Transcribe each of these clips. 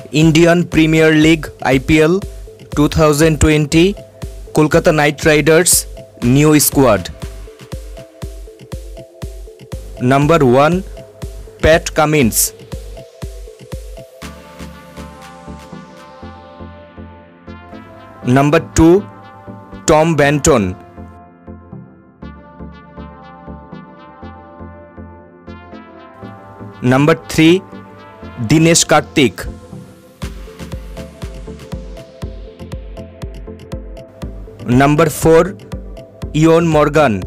Indian Premier League IPL 2020 Kolkata Knight Riders new squad. Number 1 Pat Cummins. Number 2 Tom Benton. Number 3 Dinesh Karthik. Number 4 Eoin Morgan.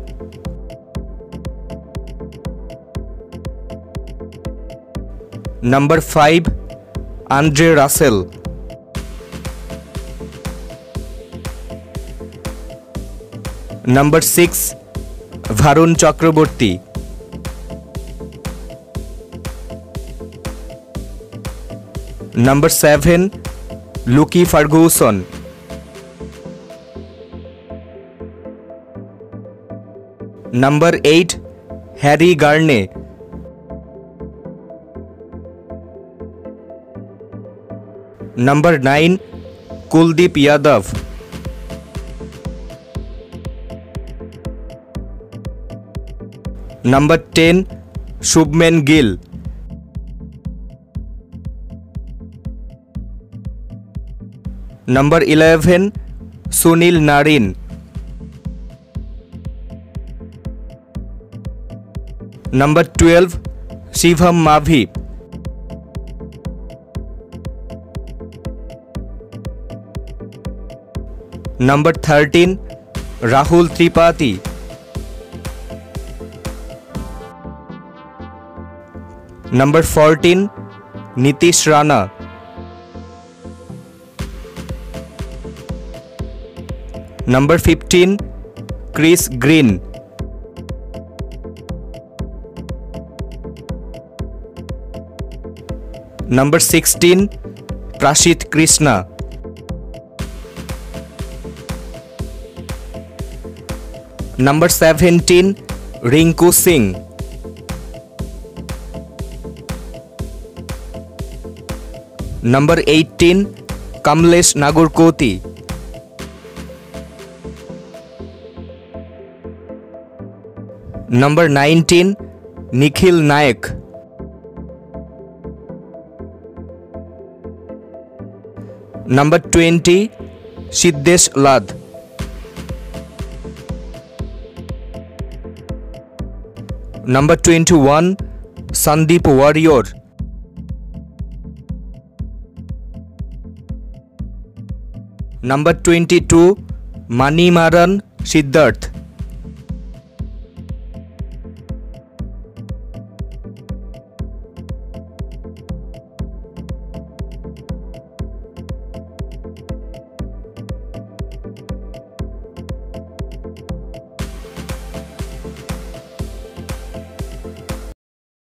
Number 5 Andre Russell. Number 6 Varun Chakraborty. Number 7 Lucky Ferguson. Number 8 Harry Garney. Number 9 Kuldeep Yadav. Number 10 Shubman Gill. Number 11 Sunil Narine. Number 12 Shivam Mavi. Number 13 Rahul Tripathi. Number 14 Nitish Rana. Number 15 Chris Green. Number 16 Prashit Krishna. Number 17 Rinku Singh. Number 18 Kamlesh Nagarkoti. Number 19 Nikhil Nayak. Number 20 Siddesh Lad. Number 21 Sandeep Warrior. Number 22 Manimaran Siddharth.